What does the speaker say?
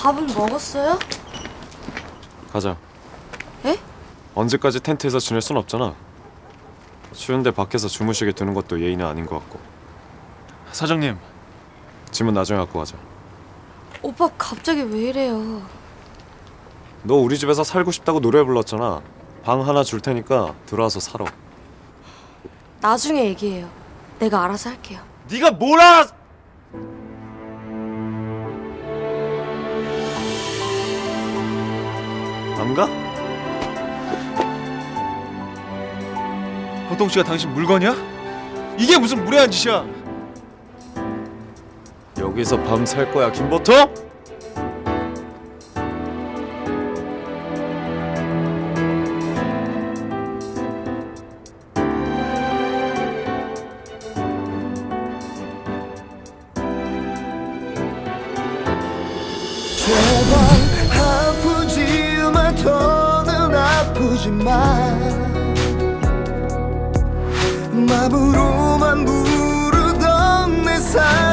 밥은 먹었어요? 가자. 에? 언제까지 텐트에서 지낼 순 없잖아. 추운데 밖에서 주무시게 두는 것도 예의는 아닌 것 같고. 사장님, 짐은 나중에 갖고 가자. 오빠 갑자기 왜 이래요? 너 우리 집에서 살고 싶다고 노래 불렀잖아. 방 하나 줄 테니까 들어와서 살아. 나중에 얘기해요. 내가 알아서 할게요. 네가 뭘 알아? 안 가? 보통 씨가 당신 물건이야? 이게 무슨 무례한 짓이야? 여기서 밤 살 거야, 김보통? 제발 아프지 마, 더는 아프지 마. 마음으로만 부르던 내 사랑